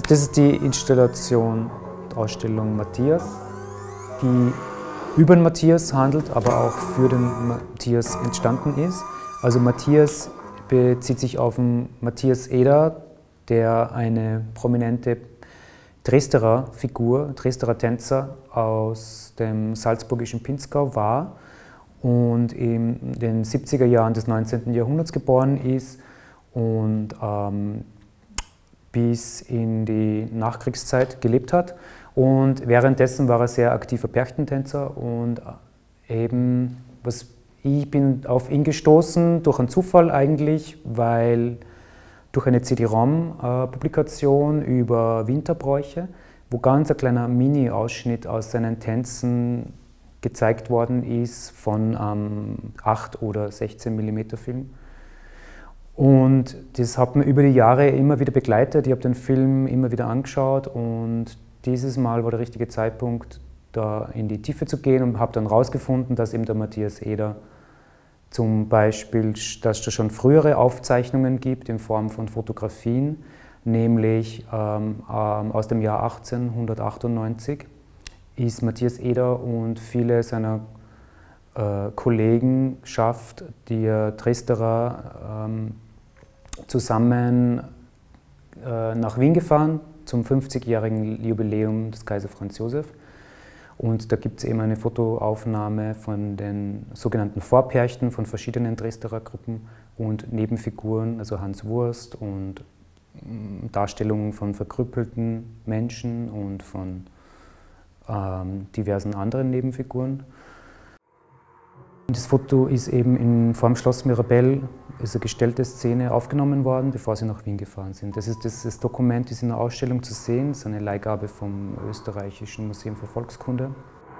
Das ist die Installation, Ausstellung Matthias, die über den Matthias handelt, aber auch für den Matthias entstanden ist. Also Matthias bezieht sich auf den Matthias Eder, der eine prominente Dresderer Figur, Dresderer Tänzer aus dem salzburgischen Pinzgau war und in den 70er Jahren des 19. Jahrhunderts geboren ist und bis in die Nachkriegszeit gelebt hat. Und währenddessen war er sehr aktiver Perchtentänzer und eben, ich bin auf ihn gestoßen durch einen Zufall eigentlich, weil durch eine CD-ROM-Publikation über Winterbräuche, wo ganz ein kleiner Mini-Ausschnitt aus seinen Tänzen gezeigt worden ist von 8 oder 16 mm Film. Und das hat mir über die Jahre immer wieder begleitet. Ich habe den Film immer wieder angeschaut und dieses Mal war der richtige Zeitpunkt, da in die Tiefe zu gehen und habe dann herausgefunden, dass eben der Matthias Eder zum Beispiel, dass es schon frühere Aufzeichnungen gibt in Form von Fotografien, nämlich aus dem Jahr 1898 ist Matthias Eder und viele seiner Kollegenschaft, die Dresderer, zusammen nach Wien gefahren zum 50-jährigen Jubiläum des Kaiser Franz Josef. Und da gibt es eben eine Fotoaufnahme von den sogenannten Vorperchten von verschiedenen Dresderer Gruppen und Nebenfiguren, also Hans Wurst und Darstellungen von verkrüppelten Menschen und von diversen anderen Nebenfiguren. Das Foto ist eben vor dem Schloss Mirabell, ist eine gestellte Szene aufgenommen worden, bevor sie nach Wien gefahren sind. Das Dokument ist in der Ausstellung zu sehen, das ist eine Leihgabe vom Österreichischen Museum für Volkskunde.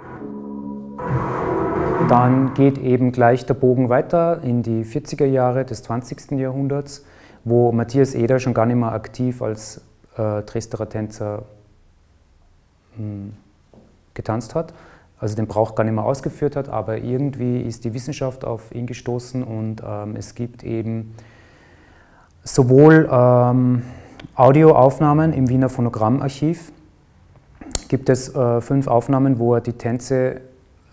Dann geht eben gleich der Bogen weiter in die 40er Jahre des 20. Jahrhunderts, wo Matthias Eder schon gar nicht mehr aktiv als Dresderer Tänzer getanzt hat, also den Brauch gar nicht mehr ausgeführt hat, aber irgendwie ist die Wissenschaft auf ihn gestoßen und es gibt eben sowohl Audioaufnahmen im Wiener Phonogrammarchiv, gibt es 5 Aufnahmen, wo er die Tänze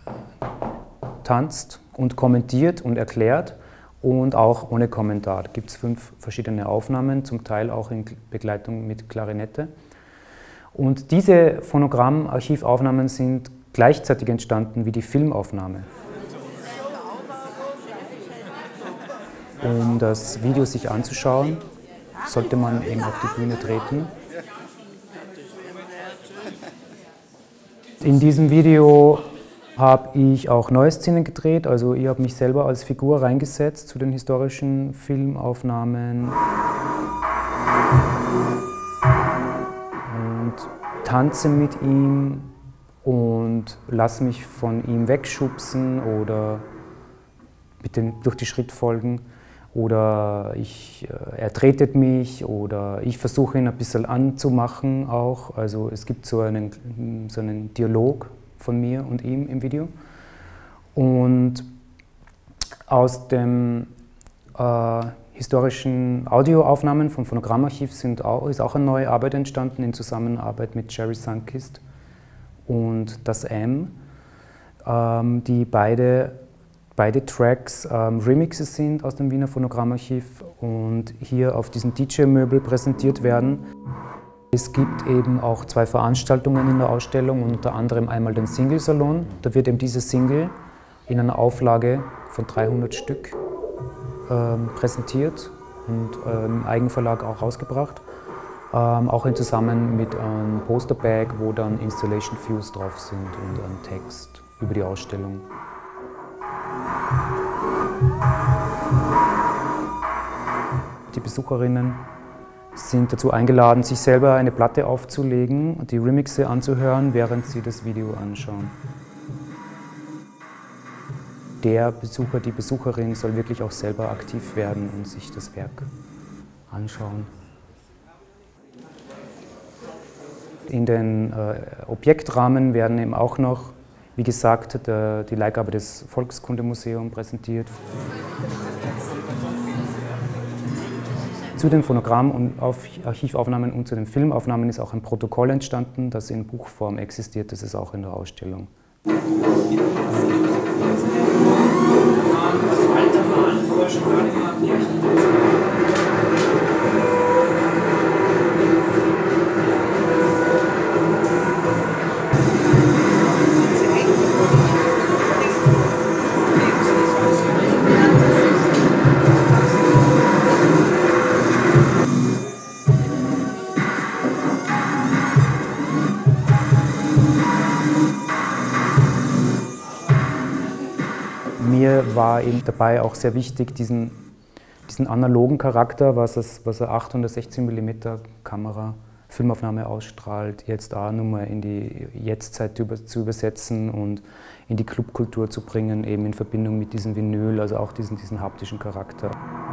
tanzt und kommentiert und erklärt und auch ohne Kommentar. Da gibt es 5 verschiedene Aufnahmen, zum Teil auch in Begleitung mit Klarinette. Und diese Phonogrammarchivaufnahmen sind gleichzeitig entstanden wie die Filmaufnahme. Um das Video sich anzuschauen, sollte man eben auf die Bühne treten. In diesem Video habe ich auch neue Szenen gedreht, also ich habe mich selber als Figur reingesetzt zu den historischen Filmaufnahmen und tanze mit ihm und lasse mich von ihm wegschubsen oder durch die Schrittfolgen oder er tretet mich oder ich versuche ihn ein bisschen anzumachen auch. Also es gibt so einen Dialog von mir und ihm im Video. Und aus den historischen Audioaufnahmen vom Phonogrammarchiv ist auch eine neue Arbeit entstanden in Zusammenarbeit mit Jerry Sunkist und das M, die beide Tracks Remixes sind aus dem Wiener Phonogrammarchiv und hier auf diesem DJ-Möbel präsentiert werden. Es gibt eben auch 2 Veranstaltungen in der Ausstellung, unter anderem einmal den Single-Salon. Da wird eben diese Single in einer Auflage von 300 Stück präsentiert und im Eigenverlag auch rausgebracht. Auch zusammen mit einem Posterbag, wo dann Installation Views drauf sind und ein Text über die Ausstellung. Die Besucherinnen sind dazu eingeladen, sich selber eine Platte aufzulegen und die Remixe anzuhören, während sie das Video anschauen. Der Besucher, die Besucherin soll wirklich auch selber aktiv werden und sich das Werk anschauen. In den Objektrahmen werden eben auch noch, wie gesagt, die Leihgabe des Volkskundemuseums präsentiert. Zu den Phonogramm- und Archivaufnahmen und zu den Filmaufnahmen ist auch ein Protokoll entstanden, das in Buchform existiert. Das ist auch in der Ausstellung. Mir war eben dabei auch sehr wichtig, diesen analogen Charakter, was eine 8 und 16 mm Kamera, Filmaufnahme ausstrahlt, jetzt auch nochmal in die Jetztzeit zu übersetzen und in die Clubkultur zu bringen, eben in Verbindung mit diesem Vinyl, also auch diesen haptischen Charakter.